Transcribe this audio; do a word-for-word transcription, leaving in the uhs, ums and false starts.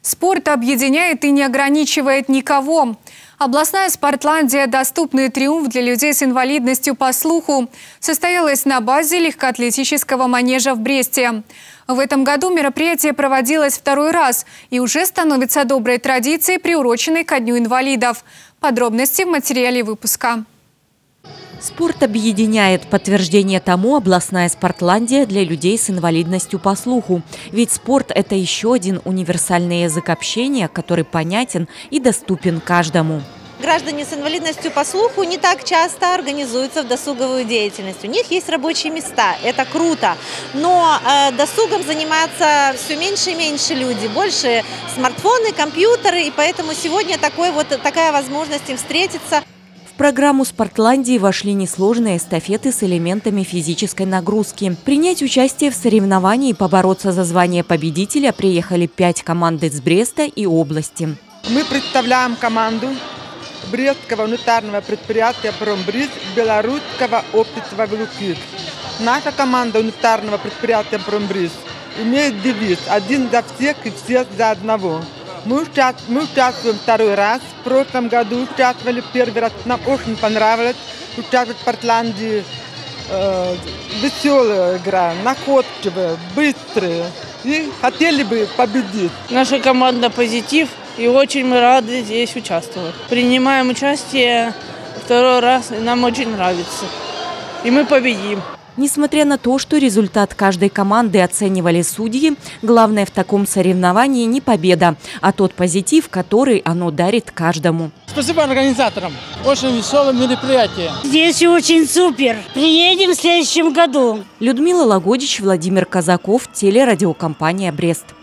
Спорт объединяет и не ограничивает никого. Областная Спортландия «Доступный триумф для людей с инвалидностью по слуху» состоялась на базе легкоатлетического манежа в Бресте. В этом году мероприятие проводилось второй раз и уже становится доброй традицией, приуроченной ко Дню инвалидов. Подробности в материале выпуска. Спорт объединяет. Подтверждение тому областная Спортландия для людей с инвалидностью по слуху. Ведь спорт – это еще один универсальный язык общения, который понятен и доступен каждому. Граждане с инвалидностью по слуху не так часто организуются в досуговую деятельность. У них есть рабочие места, это круто. Но э, досугом занимаются все меньше и меньше люди. Больше смартфоны, компьютеры. И поэтому сегодня такой, вот, такая возможность им встретиться. В программу Спортландии вошли несложные эстафеты с элементами физической нагрузки. Принять участие в соревновании и побороться за звание победителя приехали пять команд из Бреста и области. Мы представляем команду Брестского унитарного предприятия «Промбриз» Белорусского общества «Великих». Наша команда унитарного предприятия «Промбриз» имеет девиз «Один за всех и все за одного». Мы участвуем второй раз. В прошлом году участвовали первый раз. Нам очень понравилось участвовать в Спортландии. Э, веселая игра, находчивая, быстрая. И хотели бы победить. Наша команда «Позитив», и очень мы рады здесь участвовать. Принимаем участие второй раз, и нам очень нравится. И мы победим. Несмотря на то, что результат каждой команды оценивали судьи, главное в таком соревновании не победа, а тот позитив, который оно дарит каждому. Спасибо организаторам. Очень веселое мероприятие. Здесь очень супер. Приедем в следующем году. Людмила Лагодич, Владимир Казаков, телерадиокомпания «Брест».